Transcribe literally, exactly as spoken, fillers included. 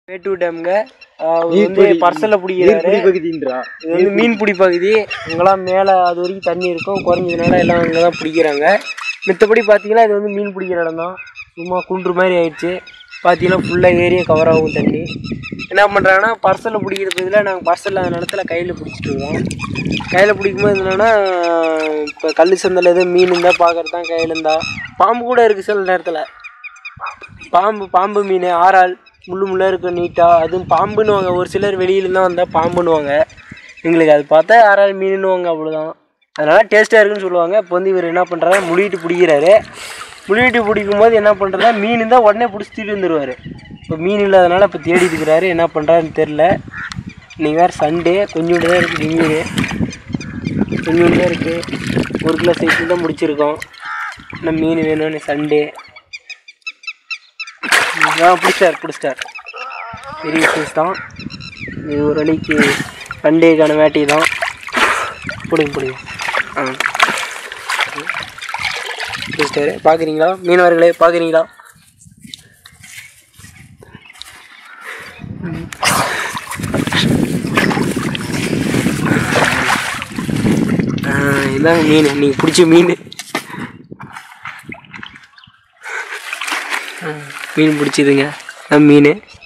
மேட்டூர் டேம்ங்க வந்து பர்சலில் பிடிக்கிறாரு. இது வந்து மீன் பிடி பகுதி. இங்கெல்லாம் மேலே அது வரைக்கும் தண்ணி இருக்கும், குறைஞ்சதுனால எல்லாம் இங்கே தான் பிடிக்கிறாங்க. மித்தபடி பார்த்தீங்கன்னா இது வந்து மீன் பிடிக்கிற இடம் தான். சும்மா குன்று மாதிரி ஆயிடுச்சு. பார்த்தீங்கன்னா ஃபுல்லாக ஏரியா கவர் ஆகும் தண்ணி. என்ன பண்ணுறாங்கன்னா பர்சலில் பிடிக்கிற பதில் நாங்கள் பர்சலில் அந்த இடத்துல கையில் பிடிச்சிட்டு இருக்கோம். கையில் பிடிக்கும்போது என்னென்னா இப்போ கல் சந்தில் எதுவும் மீன் இருந்தால் பார்க்குறது தான். கையில் இருந்தால் பாம்பு கூட இருக்குது சில நேரத்தில். பாம்பு பாம்பு மீன் ஆறால் முள்ளு முள்ளாக இருக்கும் நீட்டாக. அதுவும் பாம்புன்னுவாங்க. ஒரு சிலர் வெளியிலேருந்தான் வந்தால் பாம்புன்னுவாங்க. எங்களுக்கு அது பார்த்தா ஆறால் மீனுன்னுவாங்க, அவ்வளோதான். அதனால் டேஸ்ட்டாக இருக்குன்னு சொல்லுவாங்க. இப்போ வந்து இவர் என்ன பண்ணுறாரு, முழுகிட்டு பிடிக்கிறாரு. முழுகிட்டு பிடிக்கும்போது என்ன பண்ணுறதா, மீன் இருந்தால் உடனே பிடிச்சி தூக்கிட்டு வந்துடுவார். இப்போ மீன் இல்லாதனால இப்போ தேடிட்டு இருக்கிறாரு. என்ன பண்ணுறாருன்னு தெரில. இன்றைக்கி வேறு சண்டே, கொஞ்சோண்டு தான் இருக்குது மீன். கொஞ்சோண்டு தான் இருக்குது. ஒரு கிலோ சைஸில் தான் முடிச்சிருக்கோம். இன்னும் மீன் வேணும்னு சண்டே. ஆ பிடிச்சிட்டார் பிடிச்சிட்டார் பெரிய சைஸ் தான் இது. ஒரு வழிக்கு சண்டேக்கான வேட்டை தான். பிடிங்க பிடிங்க. ஆ பிடிச்சிட்டாரு. பார்க்குறீங்களா மீனவர்களே, பார்க்குறீங்களா? இதாங்க மீன், நீங்கள் பிடிச்ச மீன். மீன் பிடிச்சிதுங்க மீன்.